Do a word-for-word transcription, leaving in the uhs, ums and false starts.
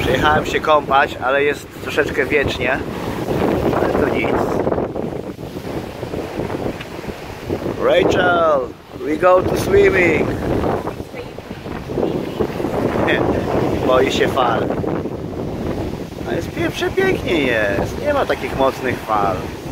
Przyjechałem się kąpać, ale jest troszeczkę wiecznie. Ale to nic. Rachel, we go to swimming. Boi się fal. A jest przepięknie jest. Nie ma takich mocnych fal.